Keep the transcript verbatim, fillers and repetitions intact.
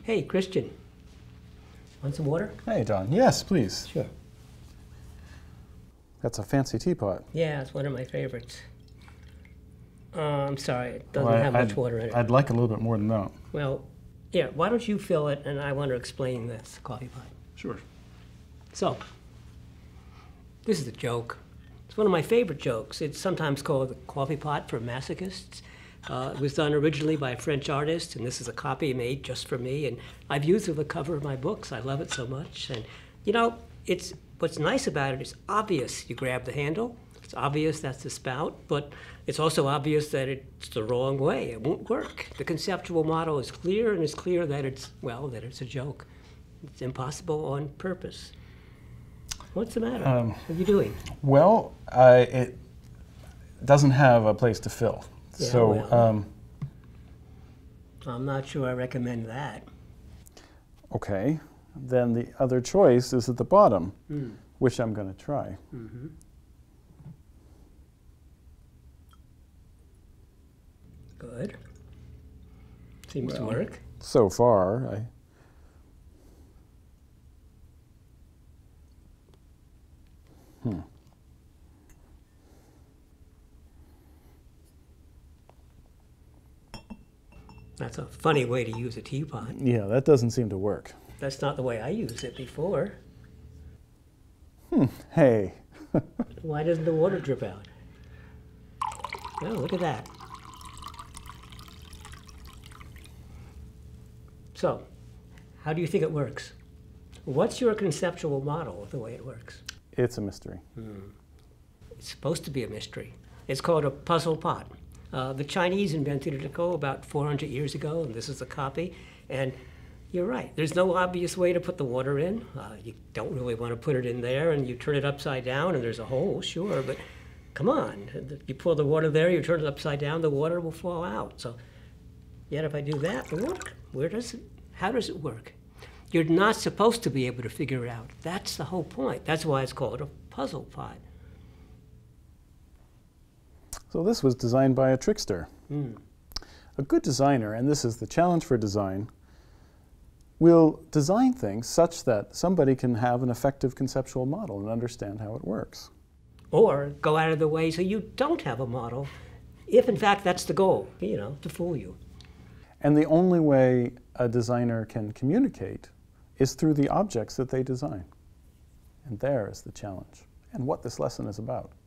Hey, Christian. Want some water? Hey, Don. Yes, please. Sure. That's a fancy teapot. Yeah, it's one of my favorites. Uh, I'm sorry, it doesn't Well, have I'd, much water in it. I'd like a little bit more than that. Well, yeah, why don't you fill it, and I want to explain this coffee pot. Sure. So, this is a joke. It's one of my favorite jokes. It's sometimes called the coffee pot for masochists. Uh, it was done originally by a French artist, and this is a copy made just for me. And I've used it for the cover of my books. I love it so much. And, you know, it's what's nice about it is obvious. You grab the handle. It's obvious that's the spout, but it's also obvious that it's the wrong way. It won't work. The conceptual model is clear, and it's clear that it's, well, that it's a joke. It's impossible on purpose. What's the matter? Um, what are you doing? Well, uh, it doesn't have a place to fill. Yeah, so well. um, I'm not sure I recommend that. Okay, then the other choice is at the bottom, Mm. which I'm going to try. Mm-hmm. Good. Seems to Well, work. So far, I... Hmm. That's a funny way to use a teapot. Yeah, that doesn't seem to work. That's not the way I used it before. Hmm. Hey. Why doesn't the water drip out? Oh, look at that. So, how do you think it works? What's your conceptual model of the way it works? It's a mystery. Hmm. It's supposed to be a mystery. It's called a puzzle pot. Uh, the Chinese invented it oh, about four hundred years ago, and this is a copy. And you're right, there's no obvious way to put the water in. Uh, you don't really want to put it in there, and you turn it upside down, and there's a hole, sure, but come on. You pour the water there, you turn it upside down, the water will fall out. So, yet if I do that, it'll work. Where does it, how does it work? You're not supposed to be able to figure it out. That's the whole point. That's why it's called a puzzle pot. So this was designed by a trickster. Mm. A good designer, and this is the challenge for design, will design things such that somebody can have an effective conceptual model and understand how it works. Or go out of the way so you don't have a model, if in fact that's the goal, you know, to fool you. And the only way a designer can communicate is through the objects that they design. And there is the challenge, and what this lesson is about.